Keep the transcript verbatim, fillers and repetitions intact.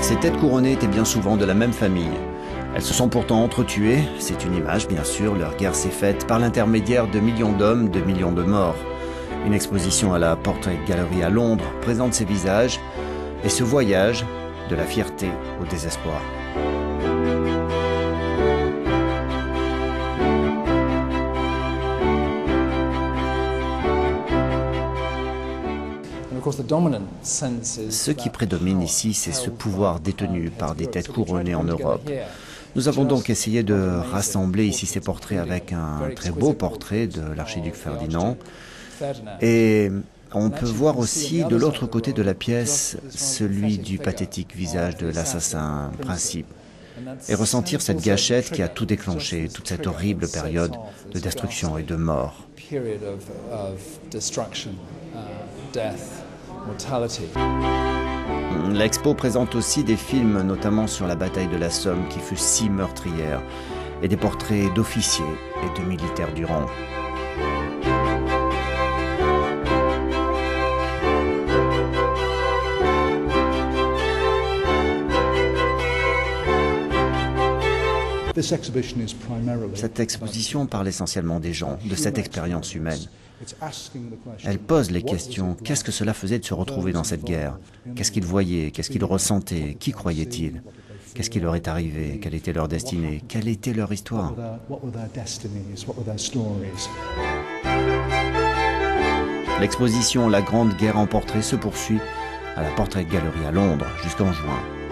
Ces têtes couronnées étaient bien souvent de la même famille. Elles se sont pourtant entretuées, c'est une image bien sûr, leur guerre s'est faite par l'intermédiaire de millions d'hommes, de millions de morts. Une exposition à la Portrait Gallery à Londres présente ces visages et ce voyage de la fierté au désespoir. Ce qui prédomine ici, c'est ce pouvoir détenu par des têtes couronnées en Europe. Nous avons donc essayé de rassembler ici ces portraits avec un très beau portrait de l'archiduc Ferdinand. Et on peut voir aussi de l'autre côté de la pièce celui du pathétique visage de l'assassin principe. Et ressentir cette gâchette qui a tout déclenché, toute cette horrible période de destruction et de mort. L'expo présente aussi des films, notamment sur la bataille de la Somme, qui fut si meurtrière, et des portraits d'officiers et de militaires du rang. Cette exposition parle essentiellement des gens, de cette expérience humaine. Elle pose les questions. Qu'est-ce que cela faisait de se retrouver dans cette guerre? Qu'est-ce qu'ils voyaient? Qu'est-ce qu'ils ressentaient? Qui croyaient-ils? Qu'est-ce qui leur est arrivé? Quelle était leur destinée? Quelle était leur histoire? L'exposition La Grande Guerre en portrait se poursuit à la Portrait Gallery à Londres jusqu'en juin.